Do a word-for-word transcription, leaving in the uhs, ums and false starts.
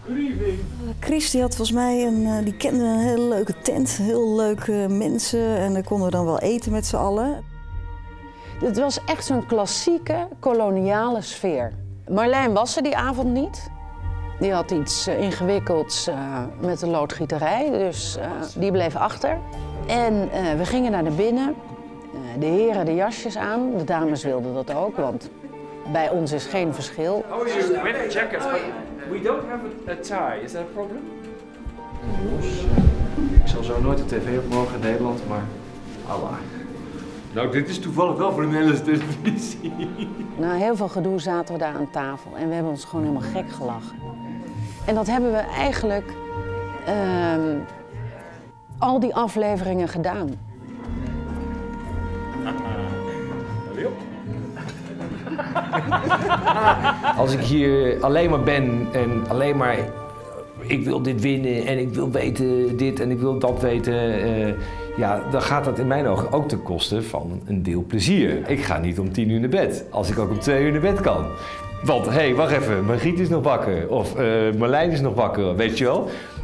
Chris die had volgens mij een, die kende een hele leuke tent, heel leuke mensen en daar konden we dan wel eten met z'n allen. Het was echt zo'n klassieke koloniale sfeer. Marlijn was er die avond niet. Die had iets uh, ingewikkelds uh, met de loodgieterij, dus uh, die bleef achter. En uh, we gingen naar de binnen. Uh, de heren de jasjes aan, de dames wilden dat ook, want bij ons is geen verschil. Oh, we have jackets, but we don't have a, a tie. Is that a problem? Ik zal zo nooit de tv op mogen in Nederland, maar Allah. Nou, dit is toevallig wel voor de Nederlandse televisie. Na heel veel gedoe zaten we daar aan tafel en we hebben ons gewoon helemaal gek gelachen. En dat hebben we eigenlijk uh, al die afleveringen gedaan. Als ik hier alleen maar ben en alleen maar ik wil dit winnen en ik wil weten dit en ik wil dat weten, uh, ja, dan gaat dat in mijn ogen ook ten koste van een deel plezier. Ik ga niet om tien uur naar bed, als ik ook om twee uur naar bed kan. Want, hé, hey, wacht even, Margriet is nog wakker of uh, Marlijn is nog wakker, weet je wel.